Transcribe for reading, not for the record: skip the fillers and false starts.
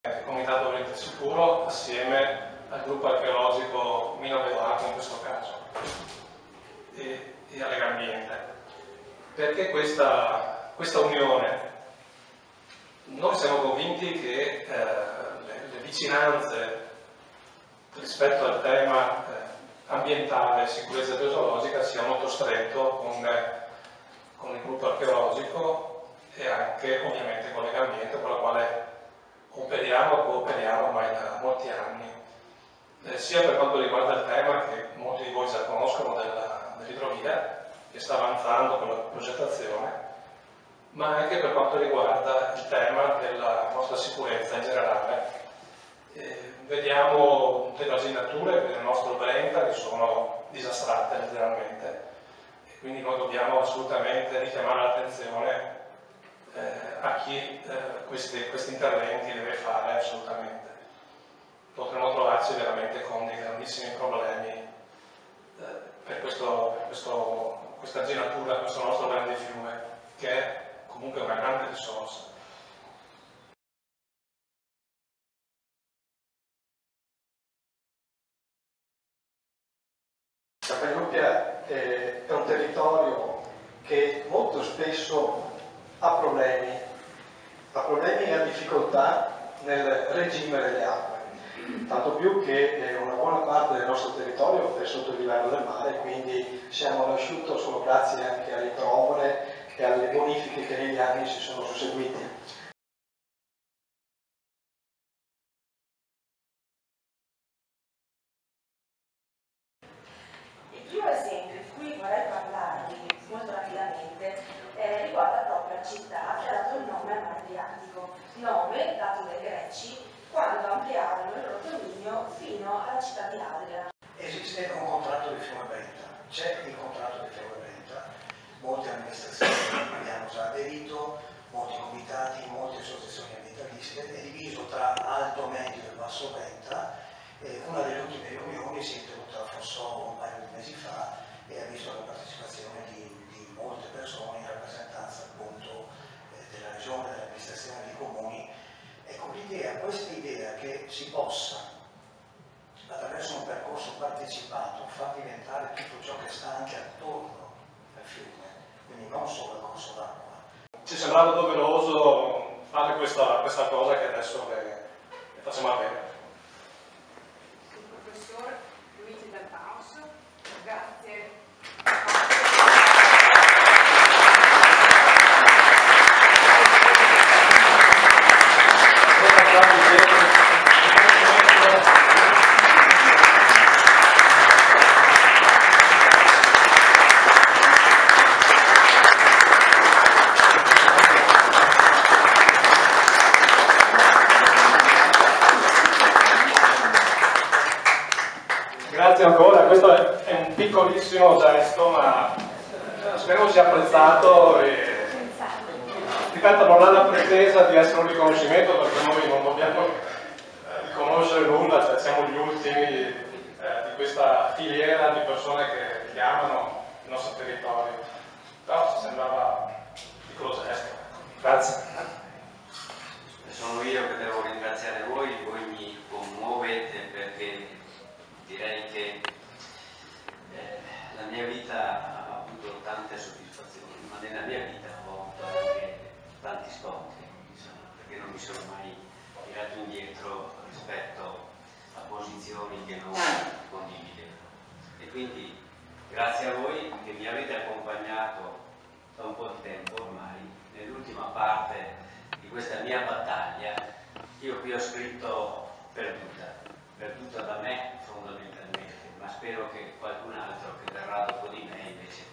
il Comitato Oriente Sicuro assieme al gruppo archeologico Mino Vedovato in questo caso e a Legambiente. Perché questa unione? Noi siamo convinti che le vicinanze rispetto al tema ambientale e sicurezza geologica sia molto stretto con il gruppo archeologico e anche ovviamente con Legambiente, con la quale cooperiamo ormai da molti anni, sia per quanto riguarda il tema che molti di voi già conoscono dell'idrovia, che sta avanzando con la progettazione, ma anche per quanto riguarda il tema della nostra sicurezza in generale. Vediamo delle asignature per il nostro Brenta che sono disastrate letteralmente, e quindi noi dobbiamo assolutamente richiamare l'attenzione a chi questi interventi deve fare assolutamente. Potremmo trovarci veramente con dei grandissimi problemi per questa giratura, questo nostro grande fiume, che è comunque una grande risorsa. Campagnopia è un territorio che molto spesso ha problemi e ha difficoltà nel regime delle acque, tanto più che una buona parte del nostro territorio è sotto il livello del mare, quindi siamo all'asciutto solo grazie anche alle provole e alle bonifiche che negli anni si sono susseguiti. Il primo esempio di cui vorrei parlarvi molto rapidamente riguarda proprio la città che ha dato il nome al Mare Adriatico, nome dato dai greci quando ampliarono il loro dominio fino alla città di Adria. Esiste un contratto di Fiume Brenta, c'è il contratto di Fiume Brenta, molte amministrazioni abbiamo già aderito, molti comitati, molte associazioni ambientaliste, è diviso tra alto, medio e basso Brenta. Una delle ultime riunioni si è tenuta a Fossoro un paio di mesi fa e ha visto la partecipazione di molte persone in rappresentanza appunto della regione, dell'amministrazione dei comuni. Ecco, questa idea che si possa attraverso un percorso partecipato far diventare tutto ciò che sta anche attorno al fiume, quindi non solo il corso d'acqua. Ci sembrava doveroso fare questa cosa che adesso le facciamo avere. Il professor Luigi Del Paus, grazie. Grazie ancora, questo è un piccolissimo gesto, ma spero sia apprezzato e ripeto, non ha la pretesa di essere un riconoscimento perché noi non dobbiamo riconoscere nulla, cioè siamo gli ultimi di questa filiera di persone che amano il nostro territorio, però ci sembrava un piccolo gesto. Grazie. Sono io che devo ringraziare voi mi commuovete perché direi che la mia vita ha avuto tante soddisfazioni, ma nella mia vita ho avuto anche tanti scontri, perché non mi sono mai tirato indietro rispetto a posizioni che non condividevo. E quindi grazie a voi che mi avete accompagnato da un po' di tempo ormai, nell'ultima parte di questa mia battaglia. Io qui ho scritto perduta da me fondamentalmente, ma spero che qualcun altro che verrà dopo di me invece